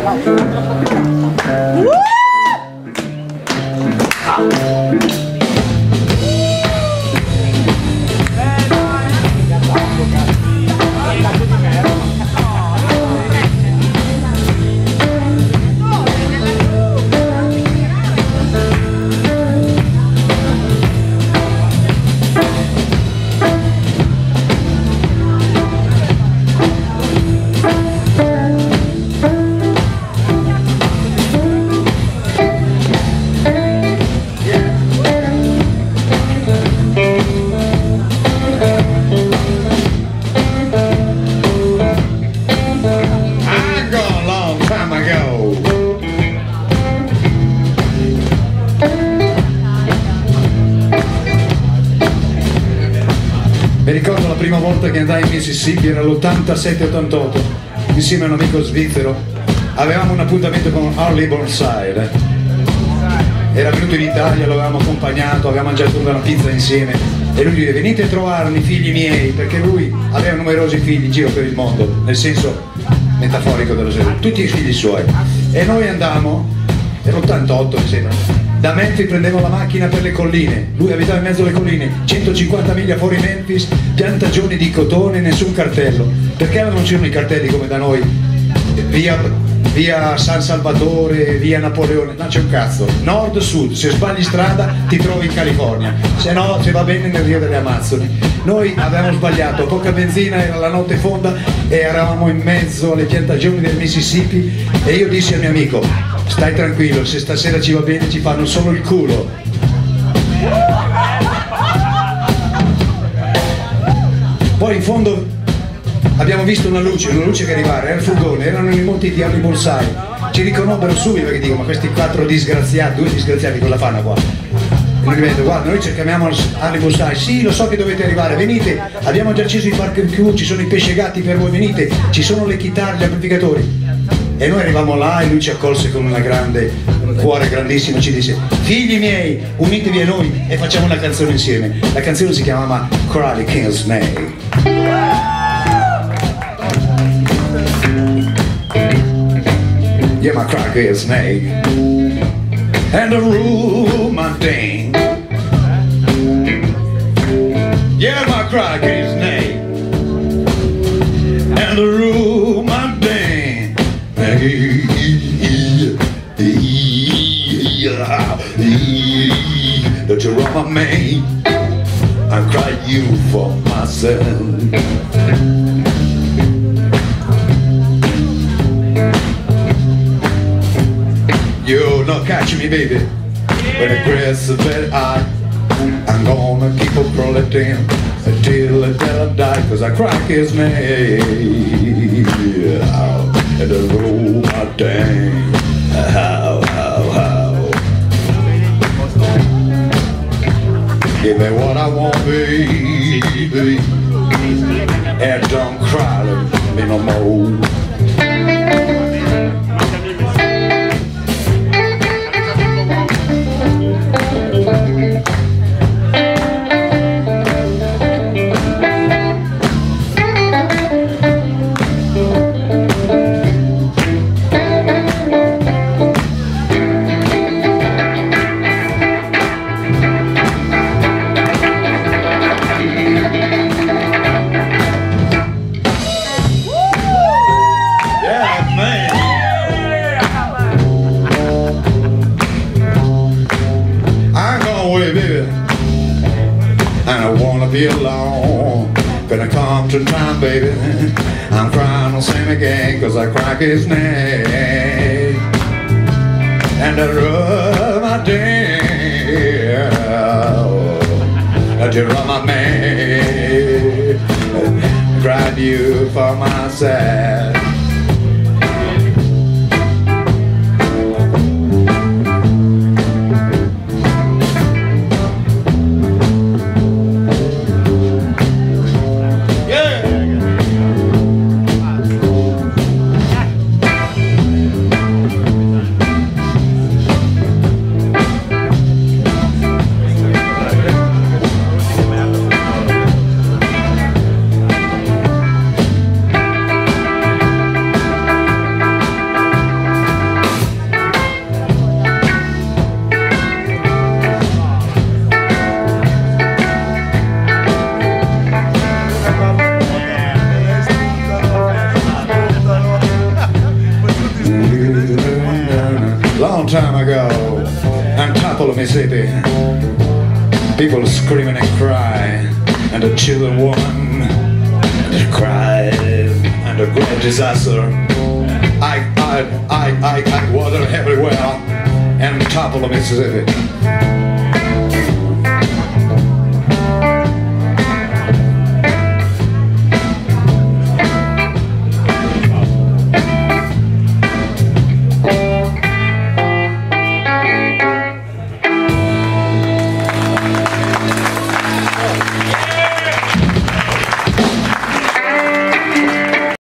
Mi ricordo la prima volta che andai in Mississippi, era l'87-88, insieme a un amico svizzero. Avevamo un appuntamento con Harley Burnside. Era venuto in Italia, lo avevamo accompagnato, avevamo mangiato una pizza insieme e lui dice: venite a trovarmi, figli miei, perché lui aveva numerosi figli in giro per il mondo, nel senso metaforico dello senso, tutti i figli suoi. E noi andammo, era l'88 mi sembra, da Memphis prendevo la macchina per le colline, lui abitava in mezzo alle colline, 150 miglia fuori Memphis, piantagioni di cotone, nessun cartello, perché non c'erano i cartelli come da noi, via San Salvatore, via Napoleone, non c'è un cazzo, nord-sud, se sbagli strada ti trovi in California, se no se va bene nel Rio delle Amazzoni. Noi avevamo sbagliato, poca benzina, era la notte fonda e eravamo in mezzo alle piantagioni del Mississippi e io dissi al mio amico: stai tranquillo, se stasera ci va bene ci fanno solo il culo. Poi in fondo abbiamo visto una luce che arrivava, era il furgone, erano i monti di Harley Burnside. Ci riconobbero subito perché dico: ma questi quattro disgraziati, due disgraziati cosa fanno qua? E lui mi dice: guarda, noi cerchiamo Harley Burnside. Sì, lo so che dovete arrivare, venite, abbiamo già acceso i barbecue, ci sono i pesce gatti per voi, venite, ci sono le chitarre, gli amplificatori. E noi arrivavamo là e lui ci accolse con un cuore grandissimo, ci disse: figli miei, unitevi a noi e facciamo una canzone insieme. La canzone si chiamava Cry King Snake. Yeah, my crack is snake, and the rule my thing. Yeah, my crack is snake, and the rule my thing. Don't you run my man, I cry you for myself. You're not catching me, baby. When the grass is very high, I'm gonna keep on crawling down until I die, cause I crack his name and I roll my dang. How. Give me what I want, baby, and don't cry to me no more. And I wanna be alone. Gonna come to time, baby. I'm crying on Sam again, cause I crack his neck and I rub my damn. I just rub my man, cried you for myself. of Mississippi. People screaming and cry, and a children woman, and a cry, and a great disaster. I water everywhere, and top of the Mississippi.